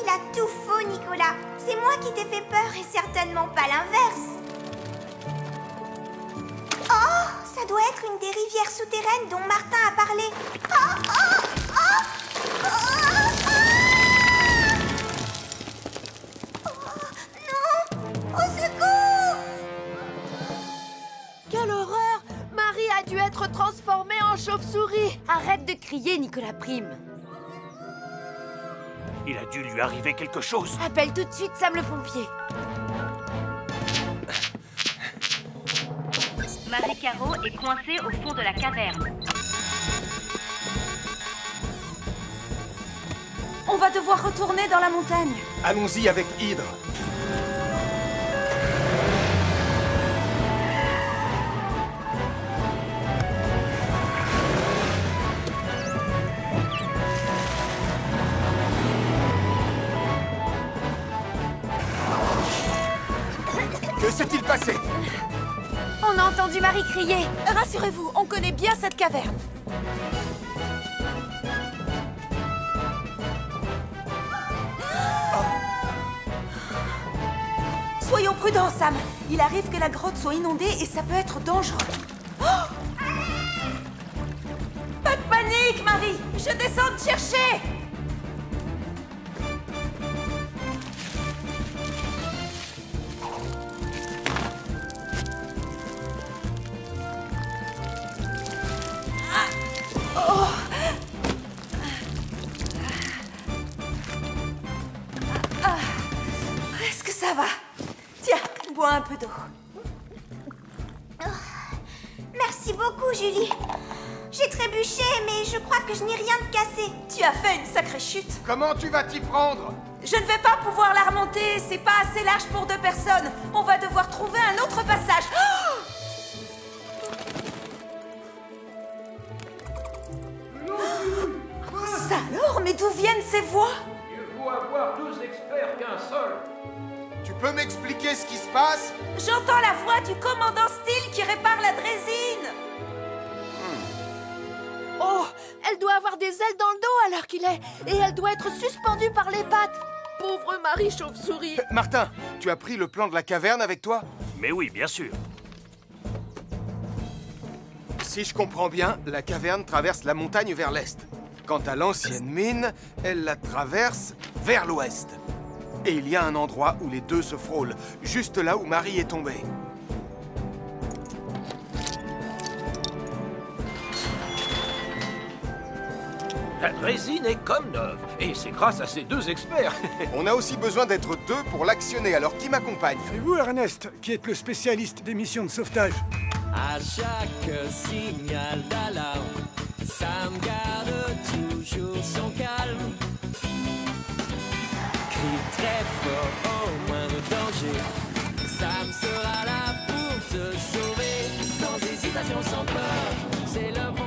Il a tout faux, Nicolas. C'est moi qui t'ai fait peur et certainement pas l'inverse. Oh, ça doit être une des rivières souterraines dont Martin a parlé. Oh, oh, oh, oh, oh. Non! Au secours! Quelle horreur! Marie a dû être transformée en chauve-souris. Arrête de crier, Nicolas Prime. Il a dû lui arriver quelque chose. Appelle tout de suite Sam le pompier. Marie Caro est coincée au fond de la caverne. On va devoir retourner dans la montagne. Allons-y avec Hydre. Que s'est-il passé? On a entendu Marie crier. Rassurez-vous, on connaît bien cette caverne. Soyons prudents, Sam. Il arrive que la grotte soit inondée et ça peut être dangereux. Oh! Pas de panique, Marie. Je descends te chercher. Est-ce que ça va? Tiens, bois un peu d'eau. Merci beaucoup, Julie. J'ai trébuché, mais je crois que je n'ai rien de cassé. Tu as fait une sacrée chute. Comment tu vas t'y prendre? Je ne vais pas pouvoir la remonter. C'est pas assez large pour 2 personnes. On va devoir trouver un autre passage. Oh! Ça alors? Mais d'où viennent ces voix? Mieux vaut avoir 2 experts qu'un seul. Tu peux m'expliquer ce qui se passe? J'entends la voix du commandant Steele qui répare la drésine. Oh, elle doit avoir des ailes dans le dos alors qu'il est. Et elle doit être suspendue par les pattes. Pauvre Marie chauve-souris. Martin, tu as pris le plan de la caverne avec toi? Mais oui, bien sûr. Si je comprends bien, la caverne traverse la montagne vers l'est. Quant à l'ancienne mine, elle la traverse vers l'ouest. Et il y a un endroit où les deux se frôlent, juste là où Marie est tombée. La drésine est comme neuve, et c'est grâce à ces 2 experts. On a aussi besoin d'être 2 pour l'actionner, alors qui m'accompagne? C'est vous, Ernest, qui êtes le spécialiste des missions de sauvetage. À chaque signal d'alarme, Sam garde toujours son calme. Crie très fort au moindre danger. Sam sera là pour te sauver, sans hésitation, sans peur. C'est le bon